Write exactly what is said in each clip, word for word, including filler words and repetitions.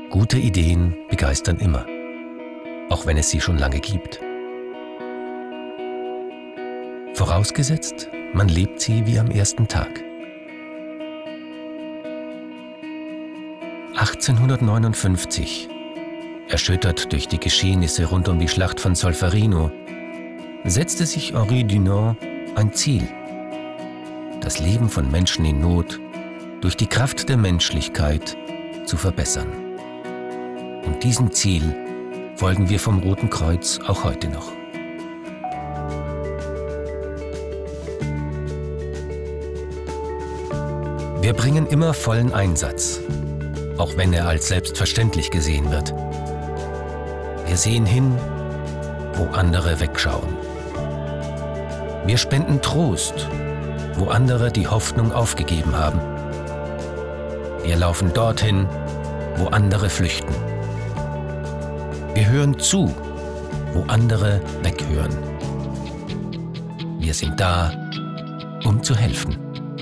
Gute Ideen begeistern immer, auch wenn es sie schon lange gibt. Vorausgesetzt, man lebt sie wie am ersten Tag. achtzehnhundertneunundfünfzig, erschüttert durch die Geschehnisse rund um die Schlacht von Solferino, setzte sich Henri Dunant ein Ziel: das Leben von Menschen in Not durch die Kraft der Menschlichkeit zu verbessern. Und diesem Ziel folgen wir vom Roten Kreuz auch heute noch. Wir bringen immer vollen Einsatz, auch wenn er als selbstverständlich gesehen wird. Wir sehen hin, wo andere wegschauen. Wir spenden Trost, wo andere die Hoffnung aufgegeben haben. Wir laufen dorthin, wo andere flüchten. Wir hören zu, wo andere weghören. Wir sind da, um zu helfen.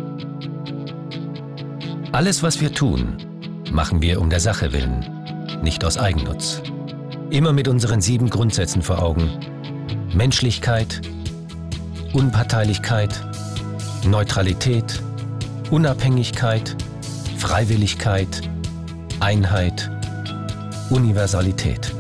Alles, was wir tun, machen wir um der Sache willen, nicht aus Eigennutz. Immer mit unseren sieben Grundsätzen vor Augen: Menschlichkeit, Unparteilichkeit, Neutralität, Unabhängigkeit, Freiwilligkeit, Einheit, Universalität.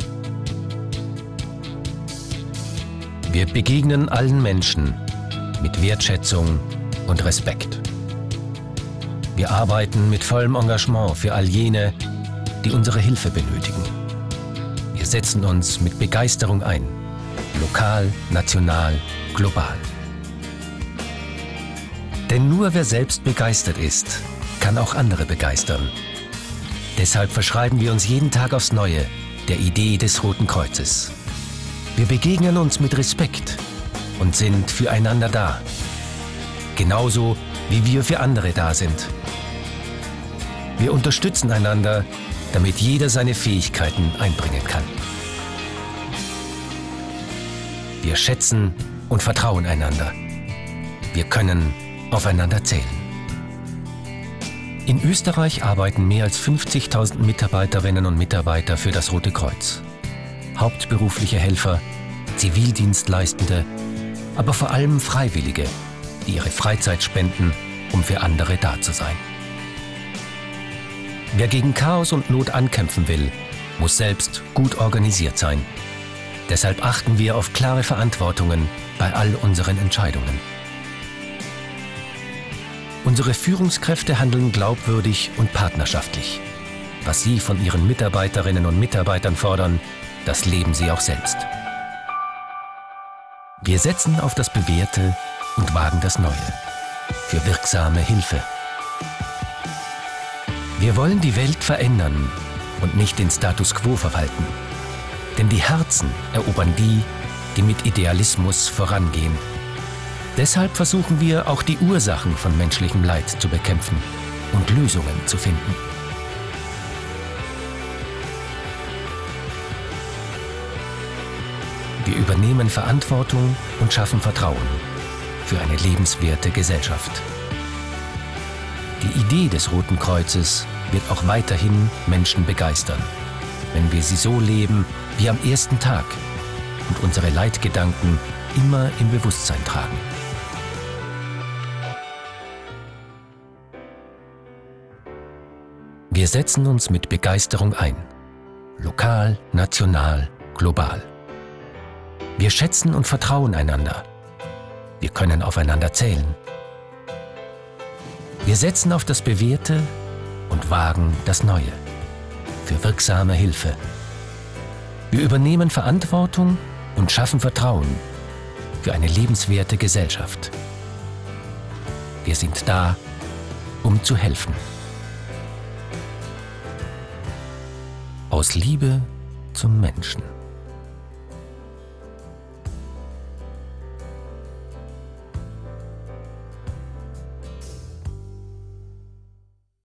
Wir begegnen allen Menschen mit Wertschätzung und Respekt. Wir arbeiten mit vollem Engagement für all jene, die unsere Hilfe benötigen. Wir setzen uns mit Begeisterung ein, lokal, national, global. Denn nur wer selbst begeistert ist, kann auch andere begeistern. Deshalb verschreiben wir uns jeden Tag aufs Neue der Idee des Roten Kreuzes. Wir begegnen uns mit Respekt und sind füreinander da. Genauso wie wir für andere da sind. Wir unterstützen einander, damit jeder seine Fähigkeiten einbringen kann. Wir schätzen und vertrauen einander. Wir können aufeinander zählen. In Österreich arbeiten mehr als fünfzigtausend Mitarbeiterinnen und Mitarbeiter für das Rote Kreuz. Hauptberufliche Helfer, Zivildienstleistende, aber vor allem Freiwillige, die ihre Freizeit spenden, um für andere da zu sein. Wer gegen Chaos und Not ankämpfen will, muss selbst gut organisiert sein. Deshalb achten wir auf klare Verantwortungen bei all unseren Entscheidungen. Unsere Führungskräfte handeln glaubwürdig und partnerschaftlich. Was sie von ihren Mitarbeiterinnen und Mitarbeitern fordern, das leben sie auch selbst. Wir setzen auf das Bewährte und wagen das Neue. Für wirksame Hilfe. Wir wollen die Welt verändern und nicht den Status quo verwalten. Denn die Herzen erobern die, die mit Idealismus vorangehen. Deshalb versuchen wir, auch die Ursachen von menschlichem Leid zu bekämpfen und Lösungen zu finden. Wir übernehmen Verantwortung und schaffen Vertrauen für eine lebenswerte Gesellschaft. Die Idee des Roten Kreuzes wird auch weiterhin Menschen begeistern, wenn wir sie so leben wie am ersten Tag und unsere Leitgedanken immer im Bewusstsein tragen. Wir setzen uns mit Begeisterung ein, lokal, national, global. Wir schätzen und vertrauen einander. Wir können aufeinander zählen. Wir setzen auf das Bewährte und wagen das Neue für wirksame Hilfe. Wir übernehmen Verantwortung und schaffen Vertrauen für eine lebenswerte Gesellschaft. Wir sind da, um zu helfen. Aus Liebe zum Menschen.